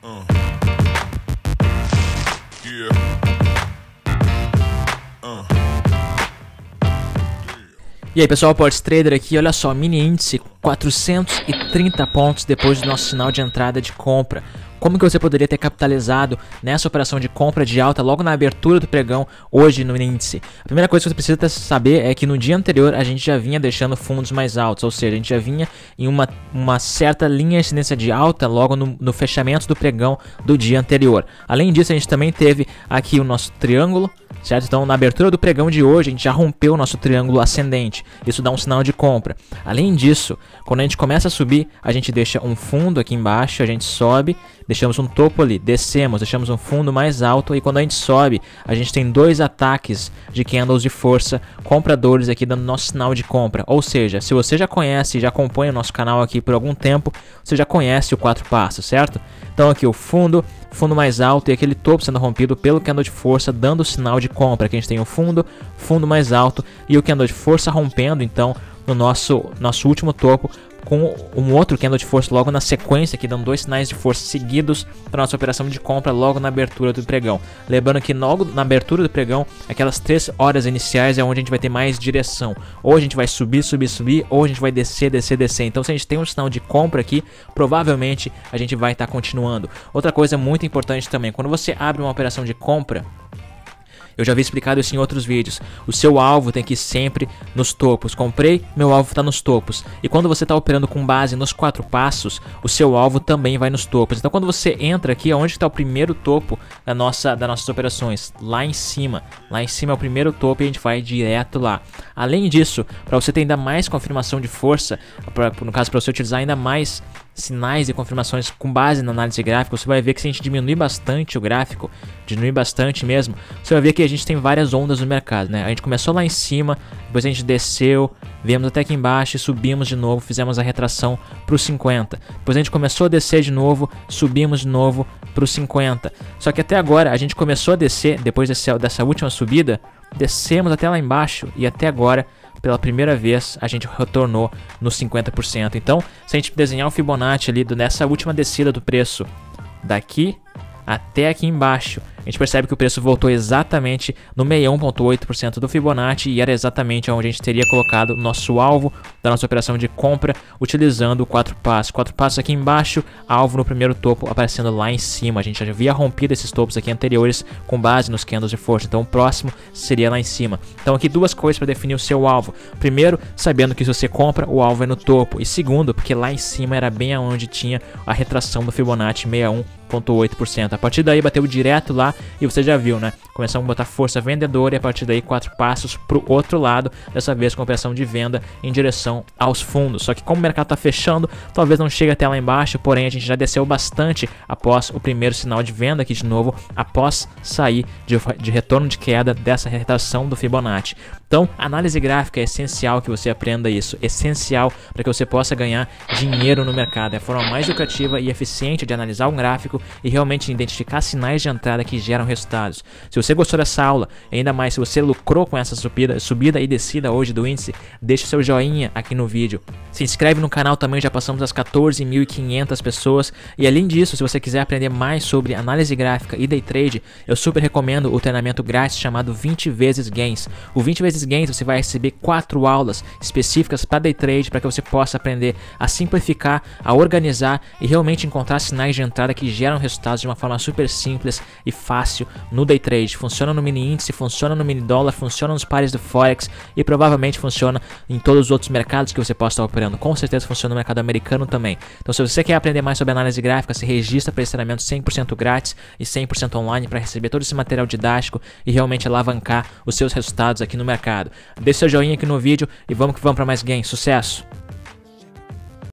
E aí pessoal, Ports Trader aqui, olha só, mini índice 430 pontos depois do nosso sinal de entrada de compra. Como que você poderia ter capitalizado nessa operação de compra de alta logo na abertura do pregão hoje no índice? A primeira coisa que você precisa saber é que no dia anterior a gente já vinha deixando fundos mais altos, ou seja, a gente já vinha em uma certa linha de tendência de alta logo no fechamento do pregão do dia anterior. Além disso, a gente também teve aqui o nosso triângulo, certo? Então, na abertura do pregão de hoje, a gente já rompeu o nosso triângulo ascendente. Isso dá um sinal de compra. Além disso, quando a gente começa a subir, a gente deixa um fundo aqui embaixo, a gente sobe, deixamos um topo ali, descemos, deixamos um fundo mais alto e quando a gente sobe, a gente tem dois ataques de candles de força compradores aqui dando nosso sinal de compra. Ou seja, se você já conhece e já acompanha o nosso canal aqui por algum tempo, você já conhece o 4 passos, certo? Então aqui o fundo mais alto e aquele topo sendo rompido pelo candle de força dando o sinal de compra. Aqui a gente tem o fundo mais alto e o candle de força rompendo então no nosso último topo com um outro candle de força logo na sequência aqui, dando dois sinais de força seguidos para nossa operação de compra logo na abertura do pregão. Lembrando que logo na abertura do pregão, aquelas 3 horas iniciais é onde a gente vai ter mais direção. Ou a gente vai subir, ou a gente vai descer. Então se a gente tem um sinal de compra aqui, provavelmente a gente vai estar continuando. Outra coisa muito importante também, quando você abre uma operação de compra, eu já havia explicado isso em outros vídeos. O seu alvo tem que ir sempre nos topos. Comprei, meu alvo está nos topos. E quando você está operando com base nos 4 passos, o seu alvo também vai nos topos. Então quando você entra aqui, onde está o primeiro topo das nossas operações? Lá em cima. Lá em cima é o primeiro topo e a gente vai direto lá. Além disso, para você ter ainda mais confirmação de força, no caso para você utilizar ainda mais sinais e confirmações com base na análise gráfica, você vai ver que se a gente diminuir bastante o gráfico, diminuir bastante mesmo, você vai ver que a gente tem várias ondas no mercado, né? A gente começou lá em cima, depois a gente desceu, viemos até aqui embaixo e subimos de novo, fizemos a retração para os 50. Depois a gente começou a descer de novo, subimos de novo para os 50. Só que até agora a gente começou a descer, depois dessa última subida, descemos até lá embaixo e até agora pela primeira vez a gente retornou nos 50%. Então, se a gente desenhar o Fibonacci ali nessa última descida do preço daqui até aqui embaixo, a gente percebe que o preço voltou exatamente no 61,8% do Fibonacci e era exatamente onde a gente teria colocado o nosso alvo da nossa operação de compra utilizando o 4 passos. 4 passos aqui embaixo, alvo no primeiro topo aparecendo lá em cima. A gente já havia rompido esses topos aqui anteriores com base nos candles de força, então o próximo seria lá em cima. Então aqui duas coisas para definir o seu alvo. Primeiro, sabendo que se você compra, o alvo é no topo. E segundo, porque lá em cima era bem aonde tinha a retração do Fibonacci 61,8%. A partir daí bateu direto lá e você já viu, né? Começamos a botar força vendedora e a partir daí 4 passos para o outro lado, dessa vez com operação de venda em direção aos fundos. Só que como o mercado está fechando, talvez não chegue até lá embaixo, porém a gente já desceu bastante após o primeiro sinal de venda aqui de novo, após sair de retorno de queda dessa retração do Fibonacci. Então, análise gráfica é essencial que você aprenda isso, essencial para que você possa ganhar dinheiro no mercado. É a forma mais lucrativa e eficiente de analisar um gráfico e realmente identificar sinais de entrada que geram resultados. Se você gostou dessa aula, ainda mais se você lucrou com essa subida e descida hoje do índice, deixe seu joinha aqui no vídeo. Se inscreve no canal também, já passamos das 14.500 pessoas. E além disso, se você quiser aprender mais sobre análise gráfica e day trade, eu super recomendo o treinamento grátis chamado 20 vezes Gains. O 20 vezes Gains você vai receber 4 aulas específicas para day trade, para que você possa aprender a simplificar, a organizar e realmente encontrar sinais de entrada que geram resultados de uma forma super simples e fácil no day trade. Funciona no mini índice, funciona no mini dólar, funciona nos pares do Forex e provavelmente funciona em todos os outros mercados que você possa estar operando. Com certeza funciona no mercado americano também. Então se você quer aprender mais sobre análise gráfica, se registra para esse treinamento 100% grátis e 100% online para receber todo esse material didático e realmente alavancar os seus resultados aqui no mercado. Deixe seu joinha aqui no vídeo e vamos que vamos para mais gains. Sucesso!